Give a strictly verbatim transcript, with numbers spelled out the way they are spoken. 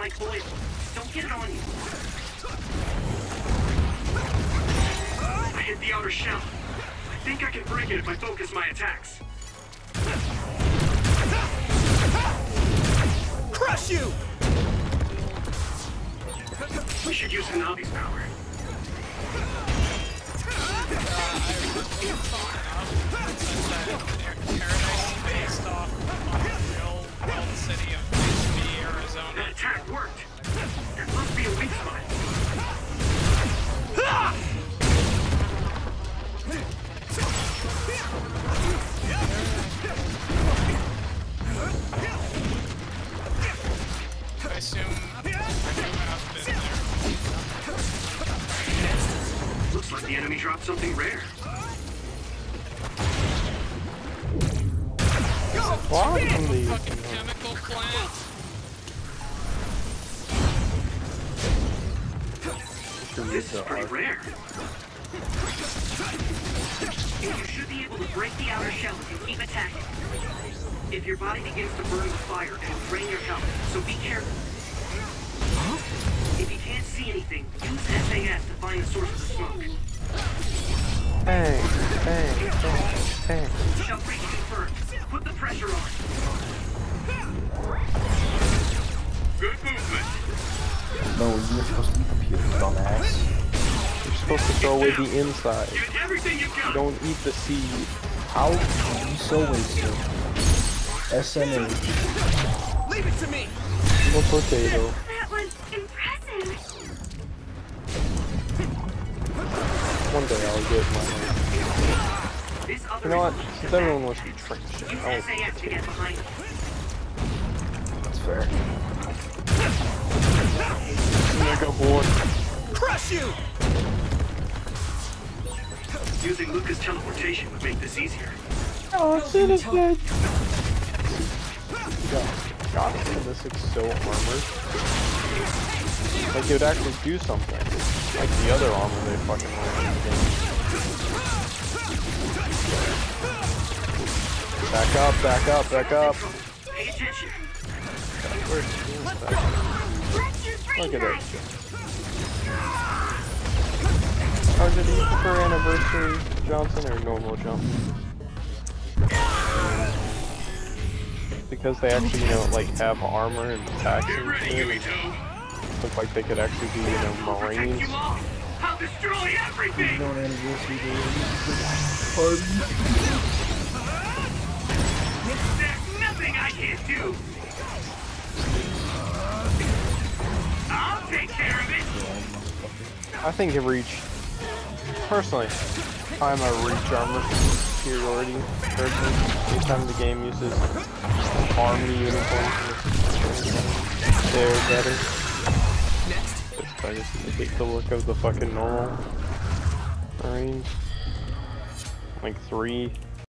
like oil. Don't get it on you. I hit the outer shell. I think I can break it if I focus my attacks. Crush you! We should use Hanabi's power. Paradise based off on the real world city of Bisbee, Arizona. That attack worked. That must be a weak spot. I assume I have been there. Looks like the enemy dropped something rare. Why am they Fucking chemical plant. This is pretty rare. You should be able to break the outer shell if you keep attacking. If your body begins to burn with fire, it'll drain your health, so be careful. If you can't see anything, use S A S to find the source of the smoke. Hey, hey, hey, hey. Shell breach confirmed. Put the pressure on. Good movement. No, you're supposed to be computer, dumbass. You're supposed to throw away the inside. Give it everything you've got. You don't eat the seed. How are you so wasted? S N A. Leave it to me! Little potato. That was impressive. One day I'll get my This other You know what? is- Since everyone wants to be trained shit, Use I S A S to get behind it. That's fair. Mega board. Crush you! Using Luca's teleportation would make this easier. Oh, Sin is dead. God, God, this is so armored. Like, it would actually do something. Like the other armor they fucking ran in the game. Back up, back up, back up. Pay attention. Where's the back? Let's use Look at ring that shit. How did he prefer anniversary Johnson or normal Johnson? Because they actually, you know, like have armor and attacks Get and ready, shit. Yumito. Look like they could actually be, you know, Protect Marines. you all. I'll destroy everything. You know what anniversary day is? Party. There's nothing I can't do. I'll take care of it. I think it reach. Personally, I'm a reach armor superiority person. Anytime the game uses army uniforms, they're better. Just I just hate the look of the fucking normal Marines. Like three